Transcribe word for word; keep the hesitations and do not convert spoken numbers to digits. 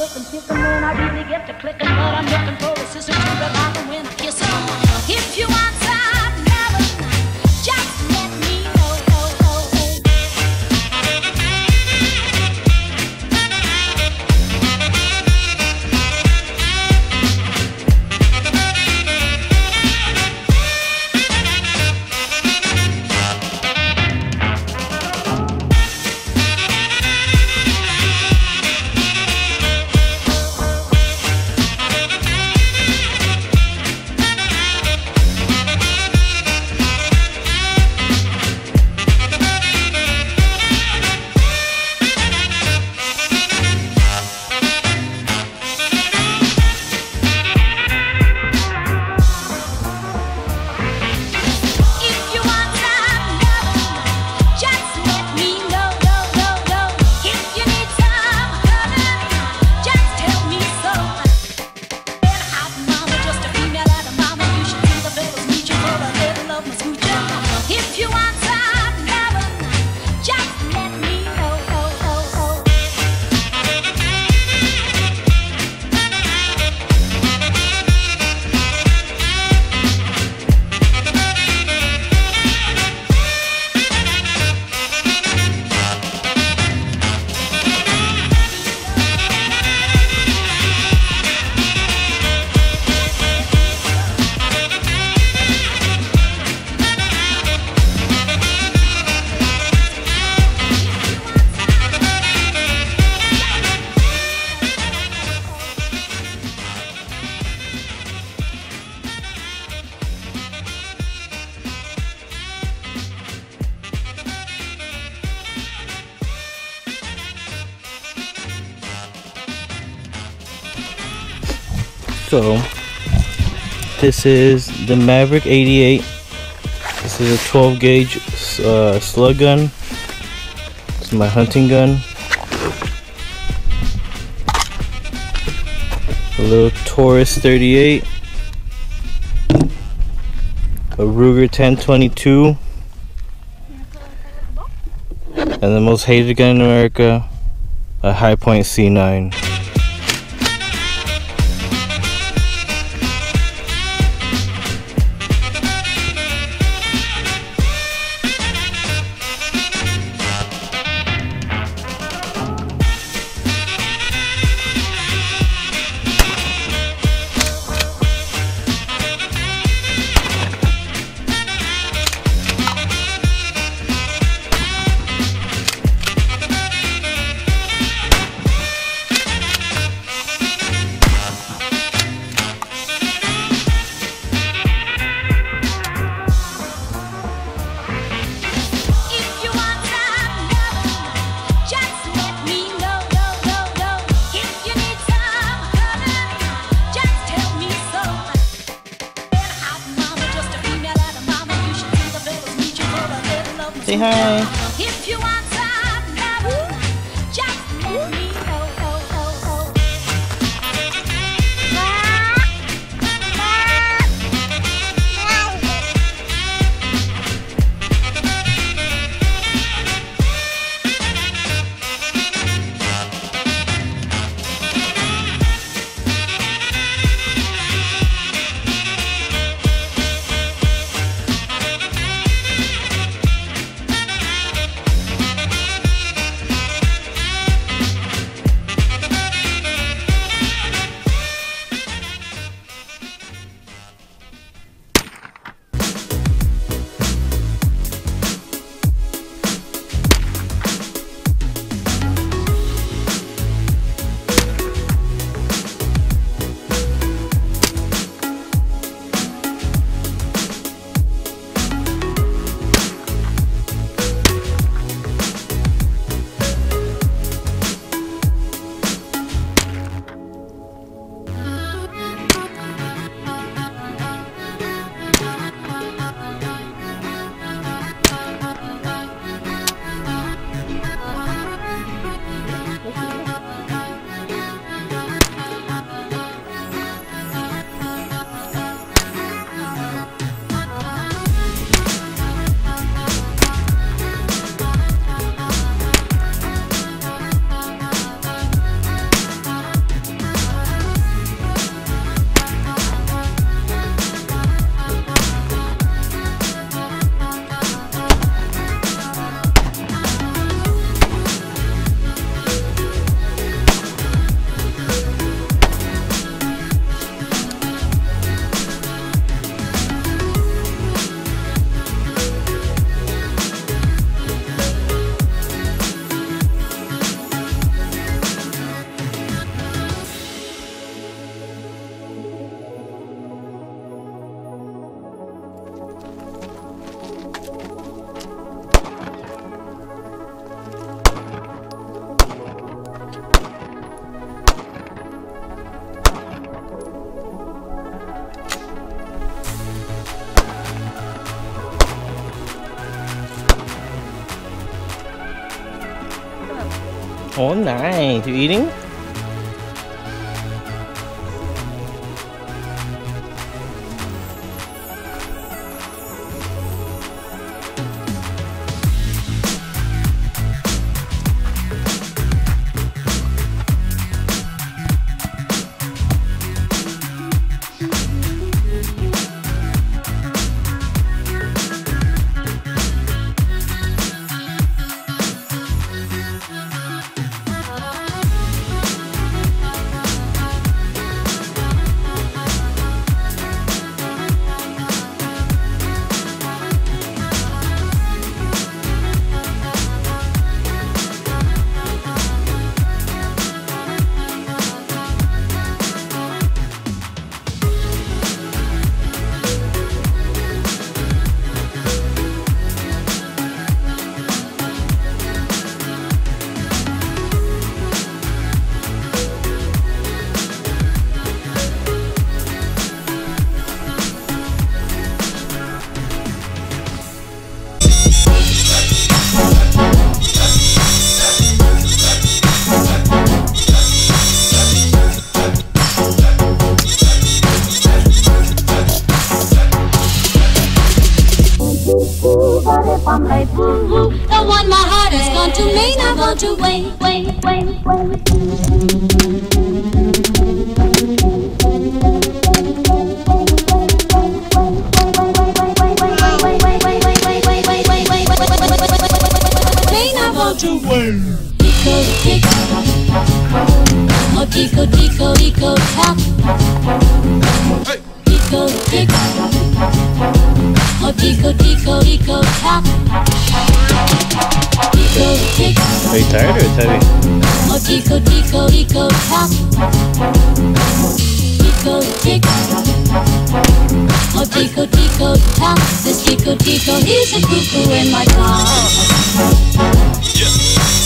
looking, thinking when I really get to clicking, but I'm looking for a sister to revive them when I kiss them. If you want some loving, just let me know. So this is the Maverick eighty-eight. This is a twelve gauge uh, slug gun. This is my hunting gun. A little Taurus thirty-eight. A Ruger ten twenty-two. And the most hated gun in America, a Hi-Point C nine. Say hi. If you want some love, just let me know. Oh, nice. You eating? The one my heart has gone to may not go to wait, wait, wait, may not go to wait. Tico, tick, oh tico, tico, tico, tock. Tico, tick. Oh, tico, tico, tico, tock. Tico, tick. Are you tired or it's heavy? Oh, tico, tico, tico, tock. Tico, tick. Oh, tico, tico, tock. This tico, tico, he's a cuckoo in my car. Yeah.